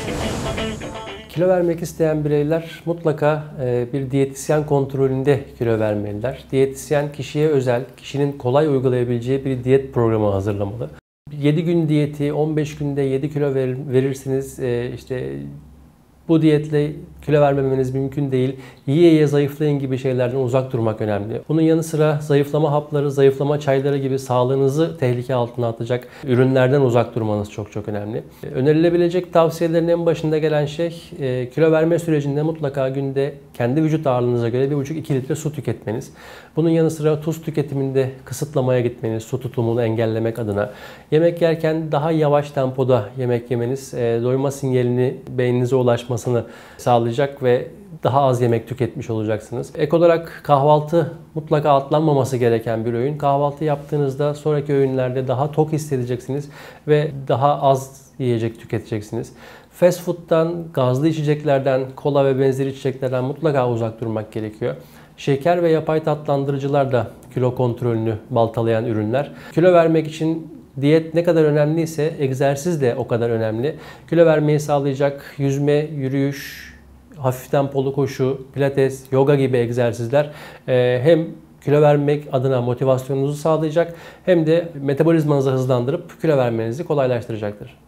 Kilo vermek isteyen bireyler mutlaka bir diyetisyen kontrolünde kilo vermeliler. Diyetisyen kişiye özel, kişinin kolay uygulayabileceği bir diyet programı hazırlamalı. 7 gün diyeti, 15 günde 7 kilo verirsiniz. İşte bu diyetle kilo vermemeniz mümkün değil. Yiye yiye zayıflayın gibi şeylerden uzak durmak önemli. Bunun yanı sıra zayıflama hapları, zayıflama çayları gibi sağlığınızı tehlike altına atacak ürünlerden uzak durmanız çok önemli. Önerilebilecek tavsiyelerin en başında gelen şey kilo verme sürecinde mutlaka günde kendi vücut ağırlığınıza göre 1,5-2 litre su tüketmeniz. Bunun yanı sıra tuz tüketiminde kısıtlamaya gitmeniz, su tutumunu engellemek adına. Yemek yerken daha yavaş tempoda yemek yemeniz doyma sinyalini beyninize ulaşmasını sağlayacak ve daha az yemek tüketmiş olacaksınız. Ek olarak kahvaltı mutlaka atlanmaması gereken bir öğün. Kahvaltı yaptığınızda sonraki öğünlerde daha tok hissedeceksiniz ve daha az yiyecek tüketeceksiniz. Fast food'dan, gazlı içeceklerden, kola ve benzeri içeceklerden mutlaka uzak durmak gerekiyor. Şeker ve yapay tatlandırıcılar da kilo kontrolünü baltalayan ürünler. Kilo vermek için diyet ne kadar önemliyse egzersiz de o kadar önemli. Kilo vermeyi sağlayacak yüzme, yürüyüş, hafif tempolu koşu, pilates, yoga gibi egzersizler hem kilo vermek adına motivasyonunuzu sağlayacak hem de metabolizmanızı hızlandırıp kilo vermenizi kolaylaştıracaktır.